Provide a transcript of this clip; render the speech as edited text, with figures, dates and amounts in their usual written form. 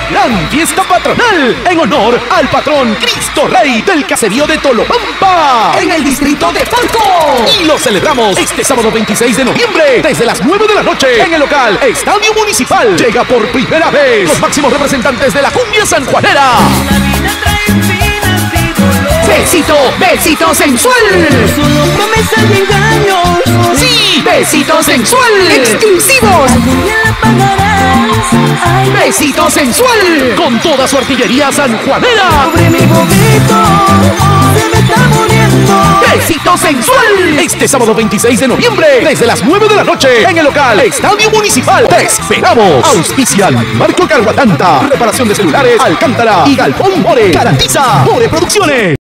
gran fiesta patronal en honor al patrón Cristo Rey del caserío de Tolopampa, en el distrito de Falcón. Y lo celebramos este sábado 26 de noviembre, desde las 9 de la noche, en el local Estadio Municipal. Llega por primera vez los máximos representantes de la cumbia sanjuanera. Besito, besito sensual. Solo promesas y engaños. Sí, besito sensual. Exclusivos. Besito sensual. Con toda su artillería sanjuanera. Sobre mi bobito, se me está muriendo. Besito sensual. Este sábado 26 de noviembre, desde las 9 de la noche, en el local Estadio Municipal. ¡Te esperamos! Auspician Marco Carguatanta, reparación de celulares, Alcántara y Galpón More. Garantiza More Producciones.